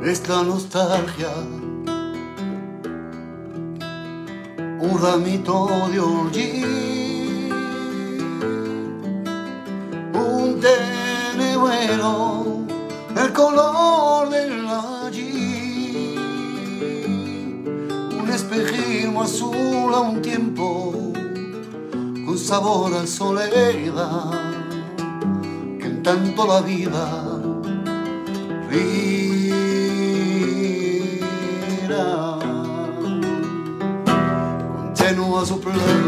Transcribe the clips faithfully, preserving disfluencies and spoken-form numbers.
es la nostalgia, un ramito de orgí, un tenebrero, el color del allí, un espejismo azul a un tiempo con sabor a soledad, que en tanto la vida vira continue à souffler.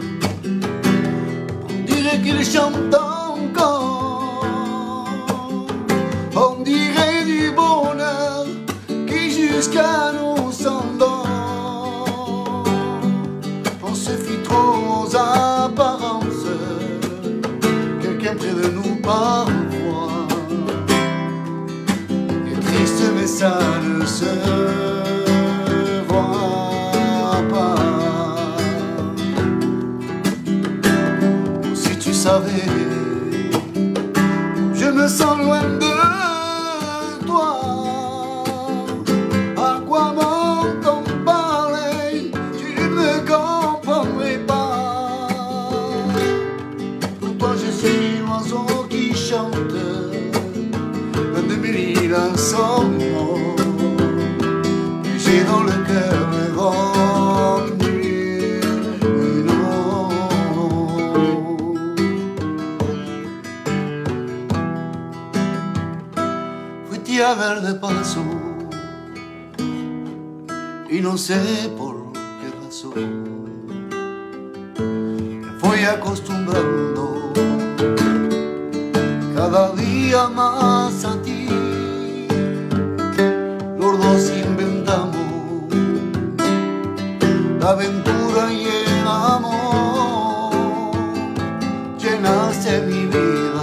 On dirait qu'il chante encore, on dirait du bonheur qui jusqu'à nous s'endort. On se fie trop aux apparences, quelqu'un près de nous parfois, et triste mais ça ne se voit pas. Si tu savais, je me sens loin de toi. À quoi bon t'en parler, tu ne me comprendrais pas. Pour toi je suis l'oiseau qui chante l'un de mille insomnies. J'ai dans le cœur le vent nuit. Fuiti a ver de paso y no sé por qué razón me voy acostumbrando cada día más a ti. Los dos inventamos la aventura y el amor, llenaste mi vida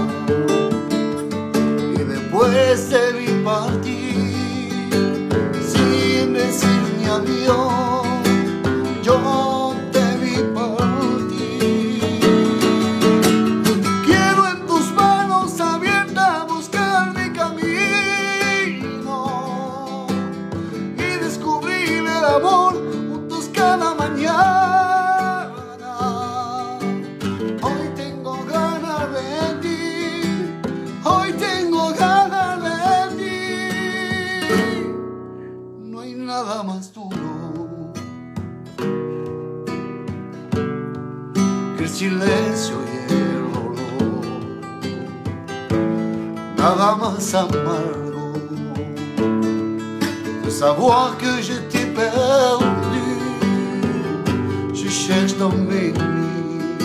y después te vi partir sin decir ni adiós. Yo te vi partir. Quiero en tus manos abiertas buscar mi camino y descubrir el amor juntos cada mañana. Hoy tengo ganas de ti, hoy tengo ganas de ti. No hay nada más duro que el silencio y el dolor, nada más amargo de savoir que je t'ai perdu. Je cherche dans mes nuits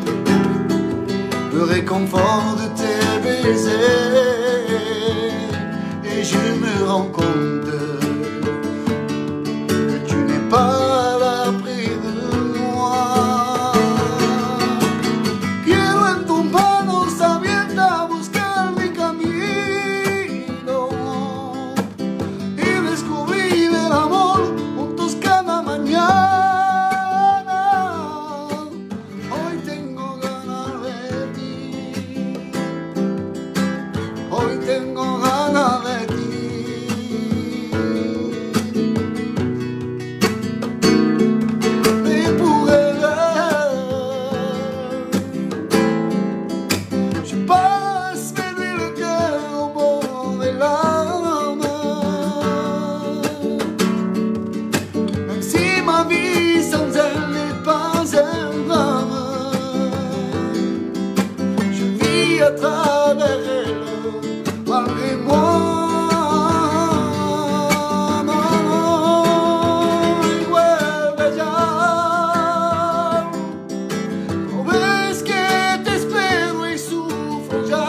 le réconfort de tes baisers et je me rends compte que tu n'es pas là près de moi. Quiero en tus manos abiertas buscar mi camino y descubrir el amor juntos cada mañana. Hoy tengo ganas de ti, hoy tengo ganas de ti. Mais pour elle, je passe mes nuits le cœur au bord des larmes. Même si ma vie sans elle n'est pas un drame, je vis à travers elle malgré moi. No, y vuelve ya. No ves que te espero y sufro ya.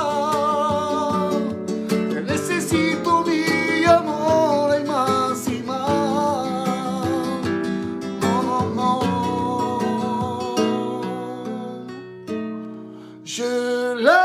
Te necesito mi amor y más y más. No, no, no. Je la